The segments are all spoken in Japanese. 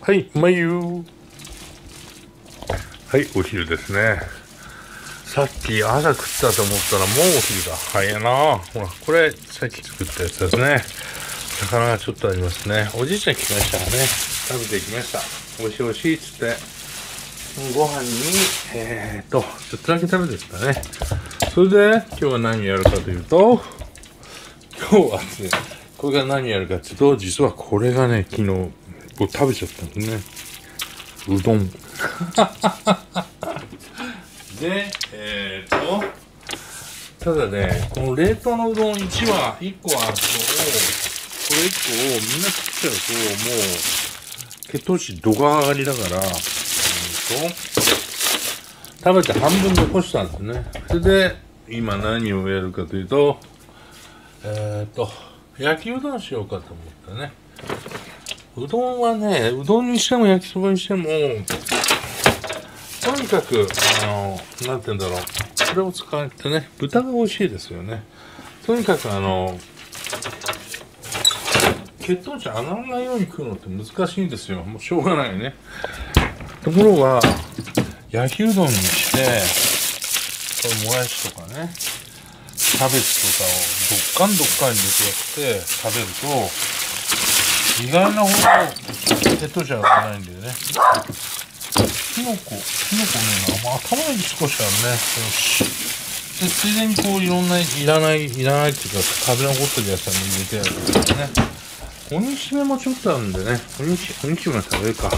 はい、まゆはい、お昼ですね。さっき朝食ったと思ったらもうお昼だ。早いな。ほら、これ、さっき作ったやつですね。魚がちょっとありますね。おじいちゃん来ましたね。食べてきました。おいしいおいしいっつって。ご飯に、ちょっとだけ食べてたね。それで、今日は何やるかというと、今日はですね、これが何やるかというと、実はこれがね、昨日、僕食べちゃったんですね。うどん。で、ただね、この冷凍のうどん1個あるのを、これ1個をみんな食っちゃうと、もう、血糖値ドカ上がりだから、食べて半分残したんですね。それで、今何をやるかというと、焼きうどんしようかと思ったね。うどんはね、うどんにしても焼きそばにしても、とにかく、なんて言うんだろう。これを使ってね、豚が美味しいですよね。とにかく血糖値上がらないように食うのって難しいんですよ。もうしょうがないね。ところが、焼きうどんにして、これもやしとかね、キャベツとかをどっかんに入れてやって食べると、意外なほど血糖値上がらないんだよね。キノコね、頭に少しあるね。よし。で、ついでにこういろんないらないっていうか、食べ残ってるやつに入れてやるからね。鬼しめもちょっとあるんでね。鬼しめ食べるか。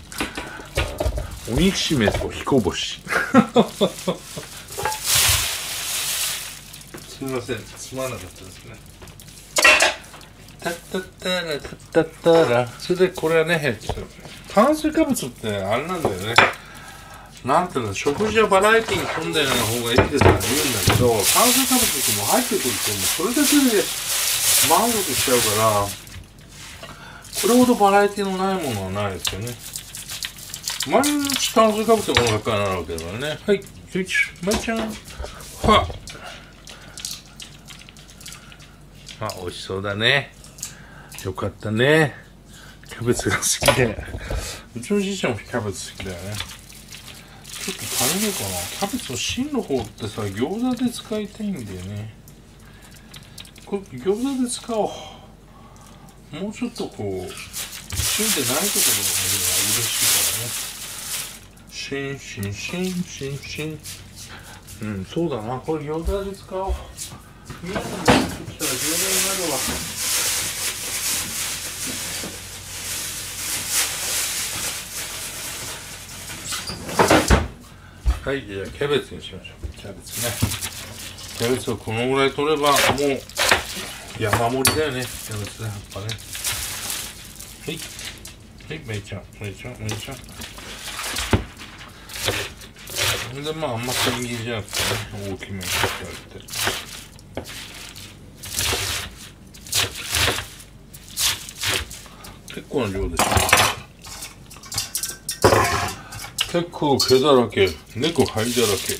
鬼しめと彦星。すみません。つまらなかったですね。タッタッタラタッタッタラ。それでこれはね、炭水化物ってあれなんだよね。なんていうの、食事はバラエティに富んだような方がいいですから言うんだけど、炭水化物ってもう入ってくると、もうそれだけで満足しちゃうから、これほどバラエティのないものはないですよね。毎日炭水化物のものばっかりなわけだからね。はい、まいちゃん。はあ、美味しそうだね。よかったね。キャベツが好きで。うちのじいちゃんもキャベツ好きだよね。ちょっと足りるかな。キャベツの芯の方ってさ、餃子で使いたいんだよね。これ餃子で使おう。もうちょっとこう、芯でないところが嬉しいからね。うん、そうだな。これ餃子で使おう。皆さんも作ったら餃子になるわ。はい、じゃあキャベツにしましょう。キャベツね。キャベツをこのぐらい取れば、もう山盛りだよね。キャベツね、葉っぱね。はい。はい、めいちゃん。で、まあ、あんま千切りじゃなくてね、大きめに切ってあげて。結構な量ですね。結構毛だらけ、猫灰だらけ。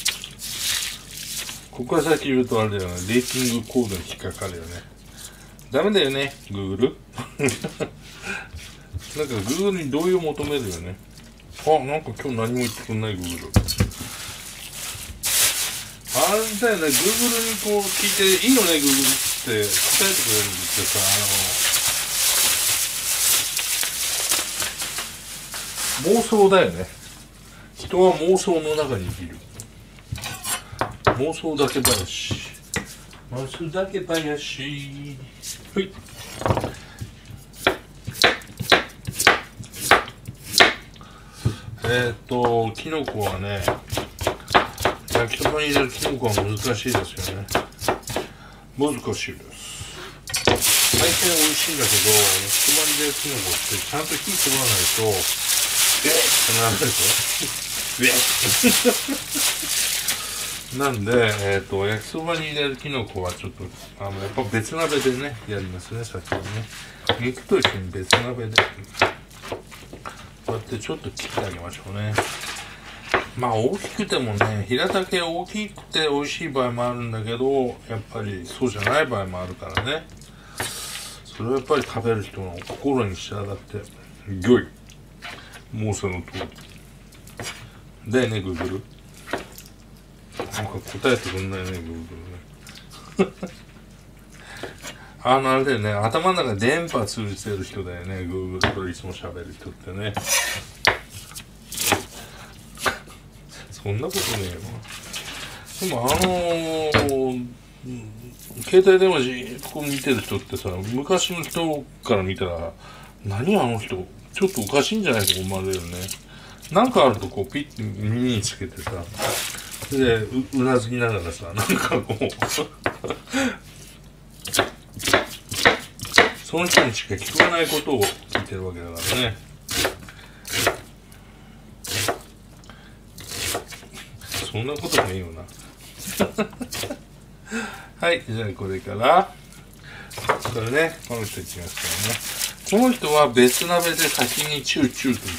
ここから先言うとあれだよね、レーティングコードに引っかかるよね。ダメだよね、Google。なんか Google に同意を求めるよね。あ、なんか今日何も言ってくんない Google。あれだよね、Google にこう聞いて、いいよね、Google って答えてくれるんですよさ、妄想だよね。人は妄想の中に生きる。妄想だけ話。はい。キノコはね、焼きそばに入れるキノコは難しいですよね。難しいです。大変美味しいんだけど、焼きそばに入れるキノコってちゃんと火通らないと、ってなるでしょ。なんで、焼きそばに入れるキノコはちょっと、やっぱ別鍋でね、やりますね、先にね。肉と一緒に別鍋で。こうやってちょっと切ってあげましょうね。まあ大きくてもね、平たけ大きくて美味しい場合もあるんだけど、やっぱりそうじゃない場合もあるからね。それはやっぱり食べる人の心に従って、ギョイ。 もうその通りだよね、Google。なんか答えてくんないね、Google ね。あれだよね、頭の中で電波通じてる人だよね、Google といつも喋る人ってね。そんなことねえよ。でも携帯電話じーっとこう見てる人ってさ、昔の人から見たら、何あの人、ちょっとおかしいんじゃないと思われるよね。なんかあるとこうピッて耳につけてさ、で、うなずきながらさ、なんかこう、その人にしか聞こえないことを聞いてるわけだからね。そんなこともいいよな。はい、じゃあこれから、これね、この人いきますからね。この人は別鍋で先にチューチューといきます。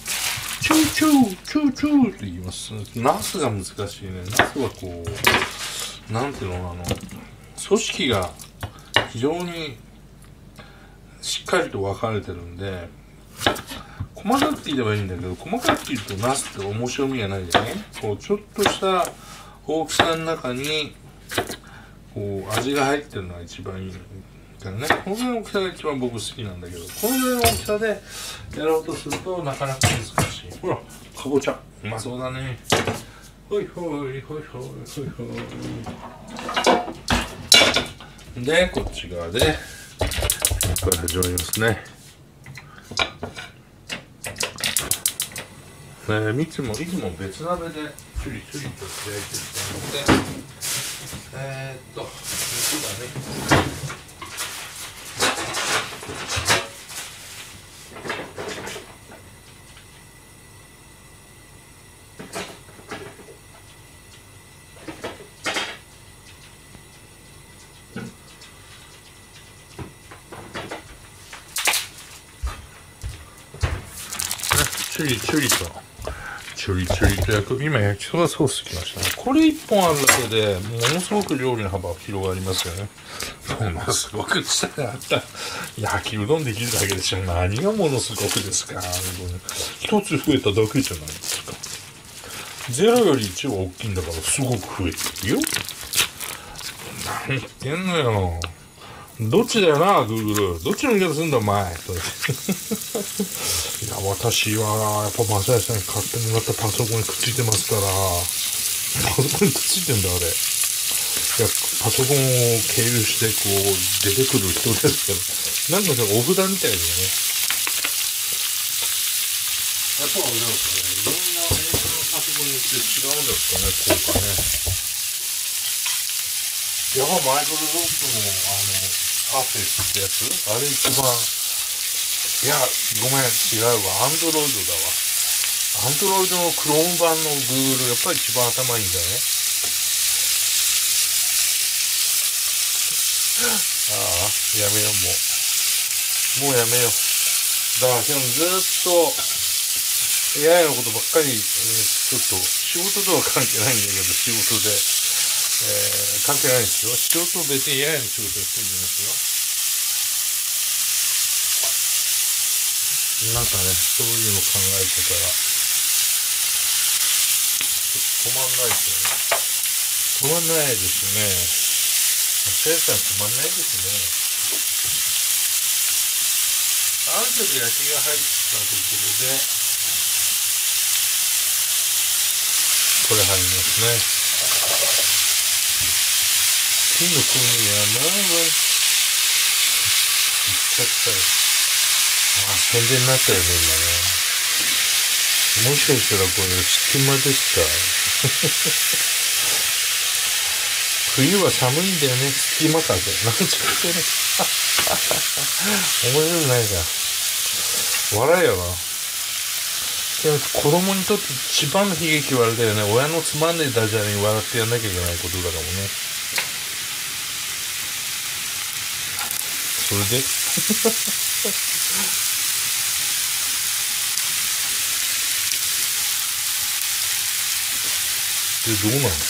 チューチュー、チューチューといきます。ナスが難しいね。ナスはこう、なんていうの、組織が非常にしっかりと分かれてるんで、細かく言えばいいんだけど、細かく言うとナスって面白みがないじゃね。こう、ちょっとした大きさの中に、こう、味が入ってるのが一番いいからね。このぐらいの大きさが一番僕好きなんだけど、このぐらいの大きさでやろうとするとなかなか難しい。ほら、かぼちゃ。うまそうだね。ほいほい、ほいほい、ほいほい。で、こっち側で、これ始まりますね。いつも別鍋でチュリチュリと焼いてると思って、肉だね。チュリチュリと焼く。今焼きそばソースきましたね。これ一本あるだけでものすごく料理の幅広がりますよね。ものすごく伝えあった焼きうどんできるだけでしょ。何がものすごくですか。一つ増えただけじゃないですか。ゼロより1は大きいんだからすごく増えてるよ。何言ってんのよ。どっちだよな、Google。どっちの言い方すんだ、お前。いや、私は、やっぱマサヤさんに買ってもらったパソコンにくっついてますから、パソコンにくっついてんだ、あれ。いや、パソコンを経由して、こう、出てくる人ですけど、なんかお札みたいだよね。やっぱあれだとね、いろんな映像のパソコンによって違うんですかね、効果ね。やっぱマイクロソフトの、パーフェクトってやつあれ一番、いや、ごめん、違うわ。アンドロイドだわ。アンドロイドのクローム版の Google、やっぱり一番頭いいんだね。ああ、やめよう、もうやめよう。だから、でもずっと、AI のことばっかり、ちょっと、仕事とは関係ないんだけど、仕事で。関係ないですよ。仕事別に AI の仕事やってるんじゃないですよ。なんかね、そういうの考えてたら、止まんないですよね。止まんないですね。生産止まんないですね。ある程度焼きが入ったところで、これ入りますね。金の風味がまあまあ、いっちゃったよ。宣伝になったよね、今ね。もしかしたらこれ、隙間ですか。冬は寒いんだよね、隙間風。なんちゅうことね。面白くないか。笑えよな。でも子供にとって一番の悲劇はあれだよね。親のつまんねえダジャレに笑ってやんなきゃいけないことだかもね。それでどうなの。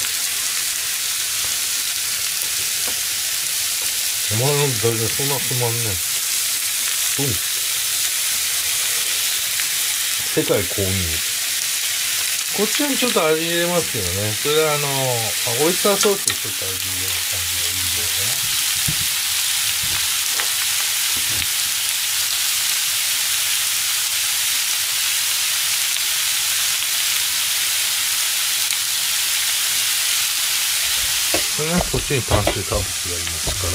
お前のダジャレそんなつまんねえ。 世界公認。こっちにちょっと味入れますけどね。それはオイスターソースでちょっと味入れる感じがいいんだよね。こっちに炭水化物がいますから、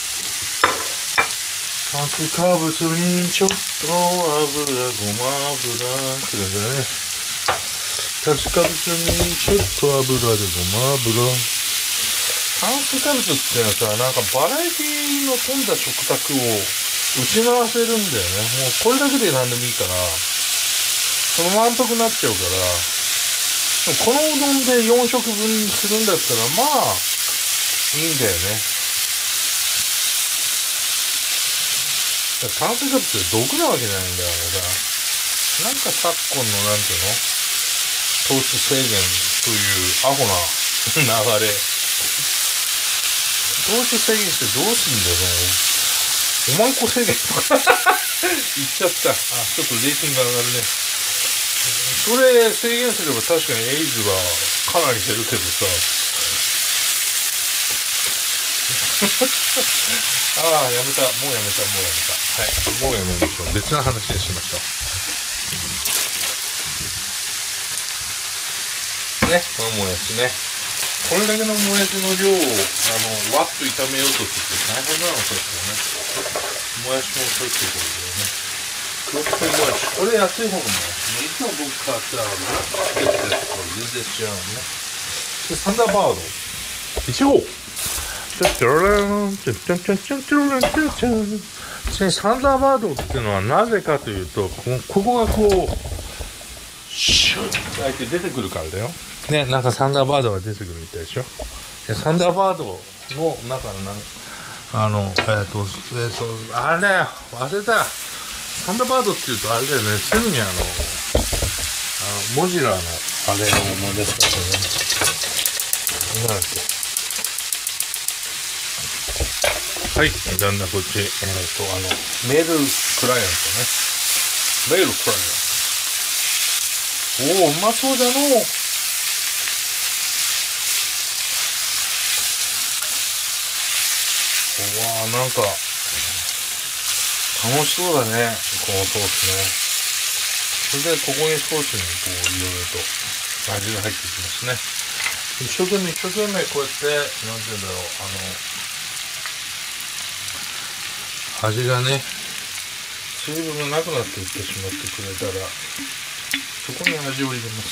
炭水化物にちょっと油、ごま油くださいね。炭水化物にちょっと油でごま油。炭水化物ってのはさ、なんかバラエティの飛んだ食卓を打ち回せるんだよね。もうこれだけで何でもいいから、その満腹になっちゃうから、このうどんで4食分にするんだったら、まあ、いいんだよね。炭水化物って毒なわけじゃないんだよさ。なんか昨今のなんていうの糖質制限というアホな流れ。糖質制限してどうすんだよ、おまんこ制限とか。言っちゃった。ちょっとレーティング上がるね。それ制限すれば確かにエイズはかなり減るけどさ。やめた。もうやめた。はい。もうやめましょう。別な話にしましょう。ね、このもやしね。これだけのもやしの量を、わっと炒めようとすると大変なのですよね。もやしもそういうところでね。黒っぽいもやし。これ安い方のもやし。いつも僕買ったら、全然違うのね。で、サンダーバード。1号。サンダーバードっていうのはなぜかというと、ここがこうシュッと開いて出てくるからだよね。なんかサンダーバードが出てくるみたいでしょ。でサンダーバードの中のあれだよ、忘れた。サンダーバードっていうとあれだよね、すぐにモジュラーのあれを思い出すからね。なんだっけ。はい、だんだんこっち、メールクライアントね。メールクライアント。おー、うまそうだのう。うわー、なんか、楽しそうだね、このソースね。それで、ここにソースにこう、いろいろと味が入ってきますね。一生懸命こうやって、なんていうんだろう、味がね、水分がなくなっていってしまってくれたら、そこに味を入れます。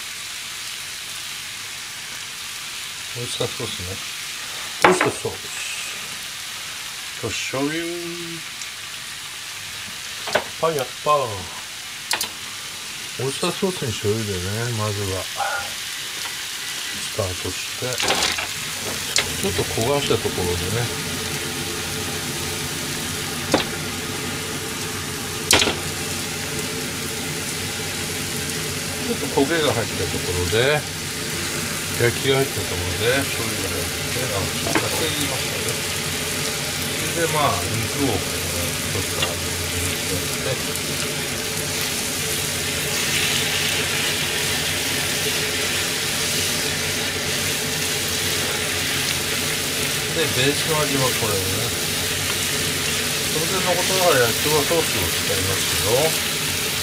オイスターソースね。オイスターソース。と、醤油。やっぱ。オイスターソースに醤油でね、まずは、スタートして、ちょっと焦がしたところでね、ちょっと焦げが入ったところで、焼きが入ったところで、醤油が入って、かけ入れましたね。それで、肉をちょっと味にして、で、ベースの味はこれでね。それで残ったのは焼きそばソースを使いますけど、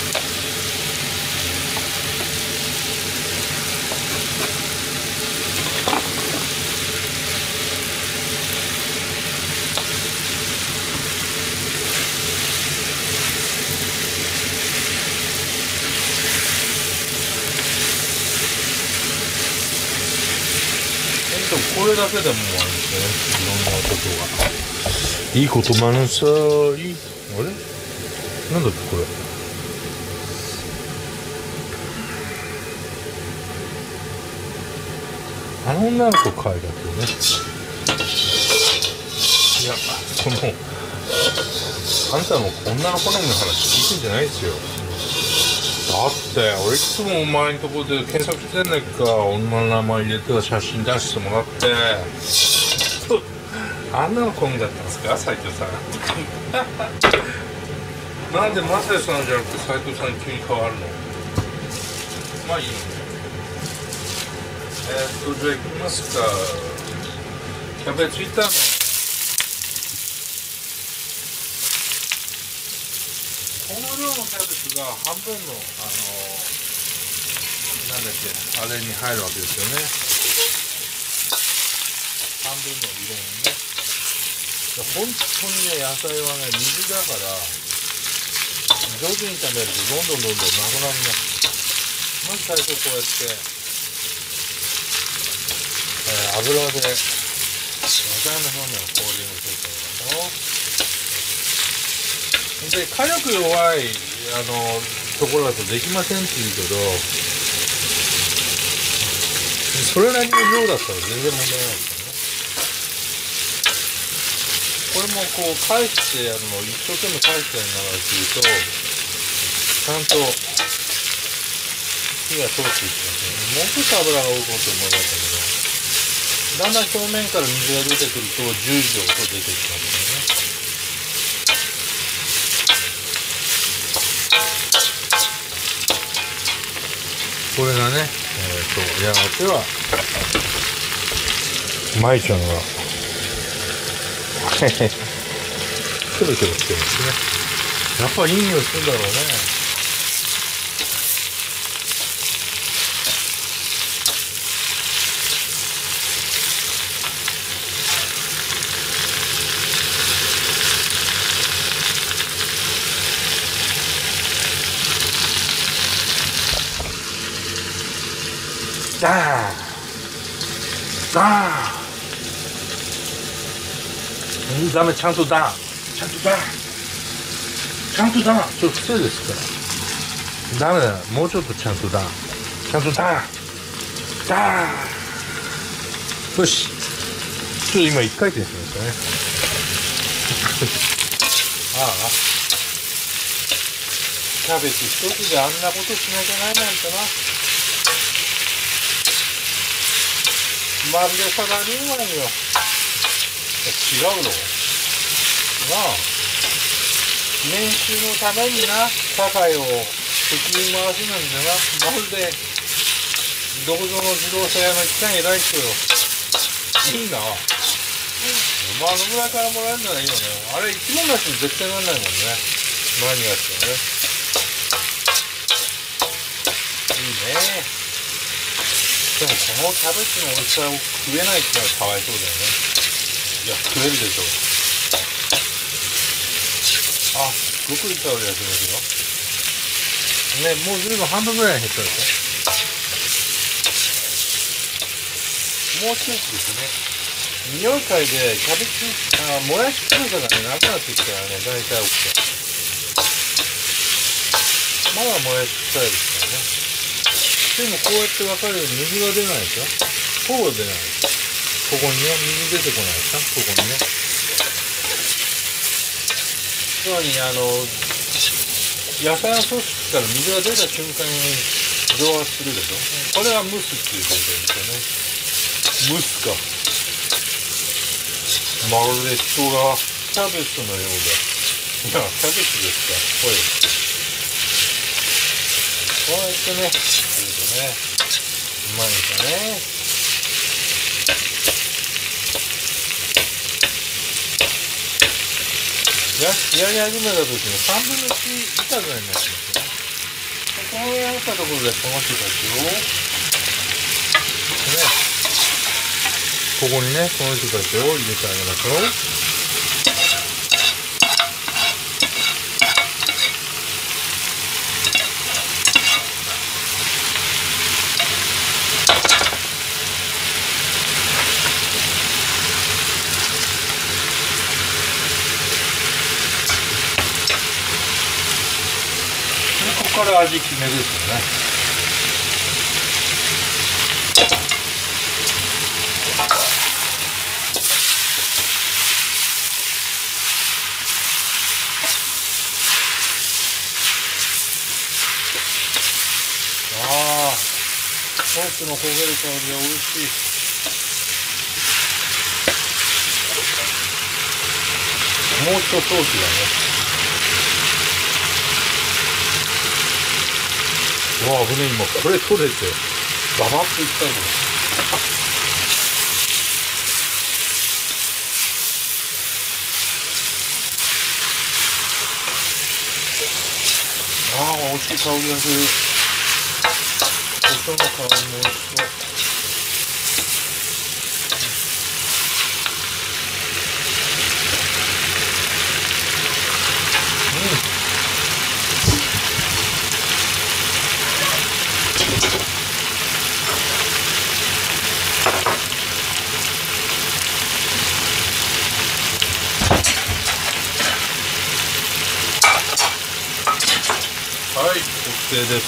これだけでもあるんですね。いろんなことが。いいこと満載。あれなんだっけこれ。女の子書いてあるよね。いや、あんたの女の好みの話聞いてんじゃないですよ。だって俺いつもお前のところで検索してんねんか。女の名前入れて写真出してもらってあんなの好みだったんですか斉藤さん。 なんでマサヤさんじゃなくて斉藤さんに急に変わるの？まあいい。じゃあ行きますか。キャベツ炒め。この量のキャベツが半分のなんだっけ、あれに入るわけですよね。半分の色にね。本当にね、野菜はね、水だから上手に炒めるとどんどんなくなります。まず最初こうやって、油で野菜の表面をコーティングしていただくと、で火力弱いところだとできませんって言うけど、それなりの量だったら全然問題ないですよね。これもこう返してやるのを一生懸命返してやりながらするとちゃんと火が通っていきますね。もうちょっと油が多いこと思いましたけど、だんだん表面から水が出てくると10以上と出てきますよね。これがね、やがては舞ちゃんがキョロキョロしてるんですね。やっぱいい匂いするんだろうね。ダーンダーン、ダメ、ちゃんとダーン、ちゃんとダーン、ちゃんとダーン、それ癖ですからダメだよ。もうちょっとちゃんとダーン、ちゃんとダーンダーン。よし、ちょっと今一回転しましたね。ああ、キャベツ一つであんなことしなきゃないなんてな。まるでサラリーマンよ。違うのなあ、年収のためにな社会を責任回すなんてな、まるでどこぞの自動車屋の一番偉い人よ。いいな。まああのぐらいからもらえるならいいよね。あれ一問出し絶対なんないもんね。何があってもね。いいね。でもこのキャベツの美味しさを食えないってのはかわいそうだよね。いや、食えるでしょう。あ、すごくいい香りがしますよ。ね、もうずいぶん半分ぐらい減ったでしょ。もう一つですね。匂い嗅いでキャベツ、もやしっぽさがね、なくなってきたらね、大体 OK。まだもやし臭いですからね。でもこうやって分かるように水が出ないでしょ。ほぼ出ない。ここにね、水出てこないでしょ。ここにね。つまり野菜のソースから水が出た瞬間に蒸発するでしょ。これは蒸すっていう状態ですよね。蒸すか。まるで人がキャベツのようだ。いや、キャベツですか。これ。こうやってね、うまいですよね。やり始めた時に3分の1板ぐらいになってますよね。このやったところでこの人たちを、ね、ここにね、この人たちを入れてあげましょう。ここから味決めですよね。ああ、ソースの焦げる香りが美味しい。もう一ソースだね。 船にもこれ取れてガバッといったの。美味しい香りがする。味噌の香りも美味しそう。はい、OK です。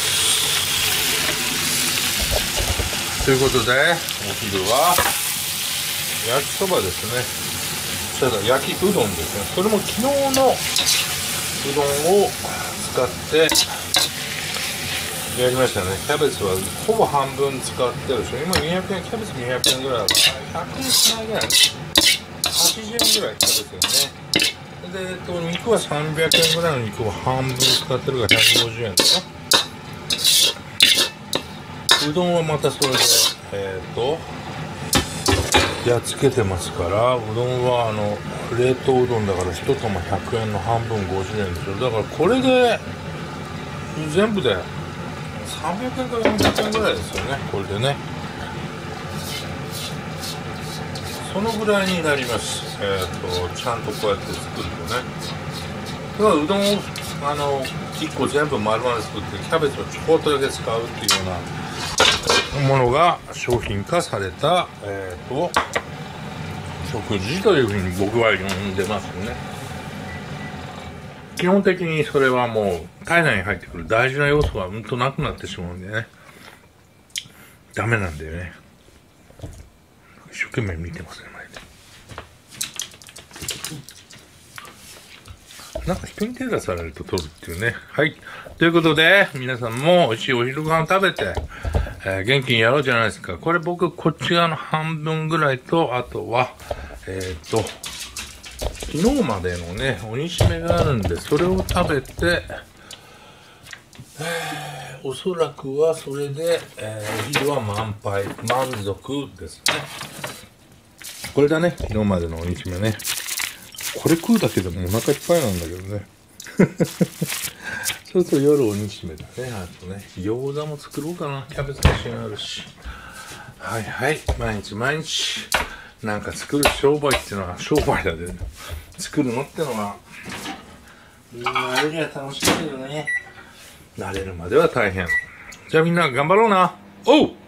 ということで、お昼は焼きそばですね。それから焼きうどんですね。それも昨日のうどんを使ってやりましたね。キャベツはほぼ半分使ってるでしょ。今200円、キャベツ200円ぐらいだから100円しないぐらい、80円ぐらいキャベツよね。で、肉は300円ぐらいの肉を半分使ってるから150円ですね。うどんはまたそれでやっつけてますから、うどんは冷凍うどんだから1玉100円の半分50円ですよ。だからこれで全部で300円から400円ぐらいですよね、これでね。そのぐらいになります。ちゃんとこうやって作るとね。だからうどんを1個全部丸々作ってキャベツをちょこっとだけ使うっていうようなものが商品化された、食事というふうに僕は呼んでますよね。基本的にそれはもう体内に入ってくる大事な要素がなくなってしまうんでね、ダメなんだよね。一生懸命見てますね、前で。なんか人に手出されると取るっていうね。はい。ということで、皆さんも美味しいお昼ご飯食べて、元気にやろうじゃないですか。これ僕、こっち側の半分ぐらいと、あとは、昨日までのね、お煮しめがあるんで、それを食べて、おそらくはそれで、お昼は満足ですね。これだね、昨日までのお煮しめね。これ食うだけでもお腹いっぱいなんだけどね。そうすると夜お煮しめだね。あとね、餃子も作ろうかな。キャベツもしがあるし。はいはい。毎日、なんか作る商売っていうのは商売だで、ね、作るのってのは、みんなあれには楽しいけどね。慣れるまでは大変。じゃあみんな頑張ろうな。おう！